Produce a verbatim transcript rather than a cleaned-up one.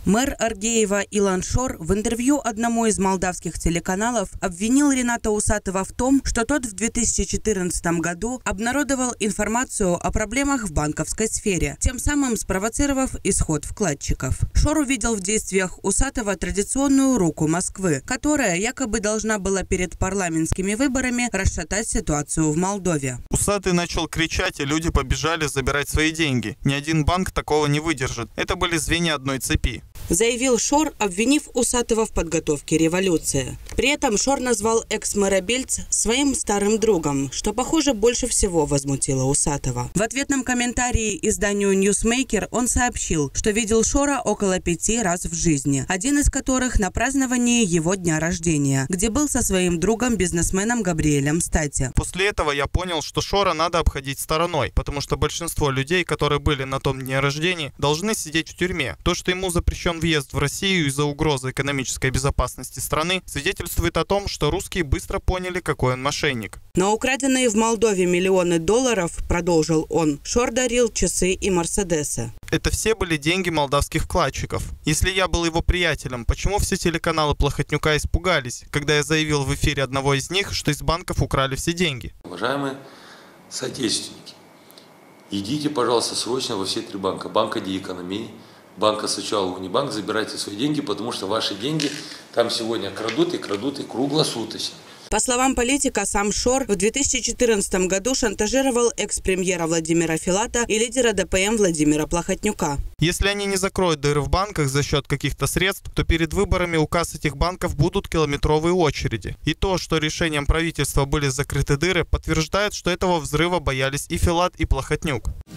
Мэр Аргеева Илон Шор в интервью одному из молдавских телеканалов обвинил Рената Усатова в том, что тот в две тысячи четырнадцатом году обнародовал информацию о проблемах в банковской сфере, тем самым спровоцировав исход вкладчиков. Шор увидел в действиях Усатова традиционную руку Москвы, которая якобы должна была перед парламентскими выборами расшатать ситуацию в Молдове. Усатый начал кричать, и люди побежали забирать свои деньги. Ни один банк такого не выдержит. Это были звенья одной цепи. Заявил Шор, обвинив Усатова в подготовке революции. При этом Шор назвал экс-мэра Бельц своим старым другом, что, похоже, больше всего возмутило Усатова. В ответном комментарии изданию Newsmaker он сообщил, что видел Шора около пяти раз в жизни, один из которых на праздновании его дня рождения, где был со своим другом-бизнесменом Габриэлем Стати. После этого я понял, что Шора надо обходить стороной, потому что большинство людей, которые были на том дне рождения, должны сидеть в тюрьме. То, что ему запрещен въезд в Россию из-за угрозы экономической безопасности страны, свидетельствует о том, что русские быстро поняли, какой он мошенник. На украденные в Молдове миллионы долларов, продолжил он, Шор дарил часы и мерседесы. Это все были деньги молдавских вкладчиков. Если я был его приятелем, почему все телеканалы Плохотнюка испугались, когда я заявил в эфире одного из них, что из банков украли все деньги? Уважаемые соотечественники, идите, пожалуйста, срочно во все три банка. Банка Диэкономии, Банка Сочала, Унибанк, забирайте свои деньги, потому что ваши деньги там сегодня крадут и крадут и круглосуточно. По словам политика, сам Шор в две тысячи четырнадцатом году шантажировал экс-премьера Владимира Филата и лидера ДПМ Владимира Плохотнюка. Если они не закроют дыры в банках за счет каких-то средств, то перед выборами у касс этих банков будут километровые очереди. И то, что решением правительства были закрыты дыры, подтверждает, что этого взрыва боялись и Филат, и Плохотнюк.